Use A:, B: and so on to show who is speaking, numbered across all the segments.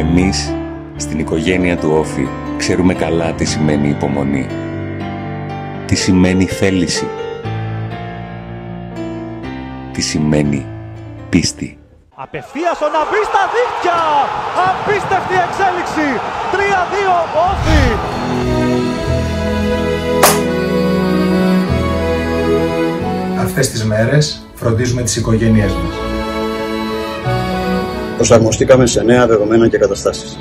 A: Εμείς, στην οικογένεια του Όφη, ξέρουμε καλά τι σημαίνει υπομονή. Τι σημαίνει θέληση. Τι σημαίνει πίστη.
B: Απευθείας ο Ναμπής στα δίχτυα! Απίστευτη εξέλιξη! 3-2 Όφη!
C: Αυτές τις μέρες φροντίζουμε τις οικογένειές μας.
D: Προσαρμοστήκαμε σε νέα δεδομένα και καταστάσεις.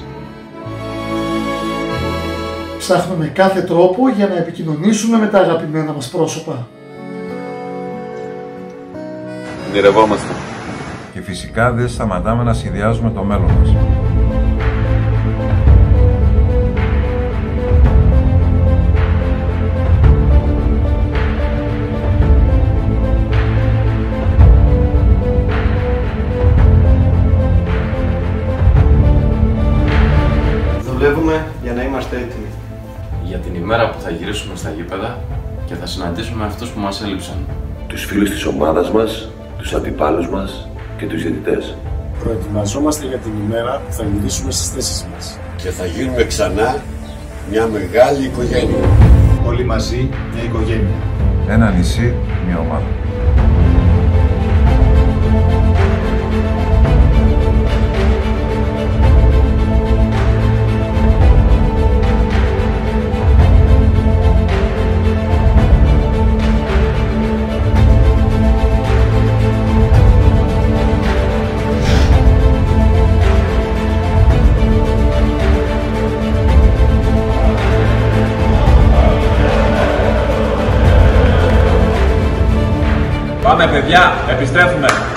E: Ψάχνουμε κάθε τρόπο για να επικοινωνήσουμε με τα αγαπημένα μας πρόσωπα.
D: Ονειρευόμαστε.
F: Και φυσικά δεν σταματάμε να σχεδιάζουμε το μέλλον μας.
D: Δουλεύουμε για να είμαστε έτοιμοι.
G: Για την ημέρα που θα γυρίσουμε στα γήπεδα και θα συναντήσουμε αυτούς που μας έλειψαν.
H: Τους φίλους της ομάδας μας, τους αντιπάλους μας και τους διαιτητές.
I: Προετοιμαζόμαστε για την ημέρα που θα γυρίσουμε στις θέσεις μας.
H: Και θα γίνουμε ξανά μια μεγάλη οικογένεια.
C: Όλοι μαζί μια οικογένεια.
F: Ένα νησί, μια ομάδα.
J: Πάμε παιδιά, επιστρέφουμε!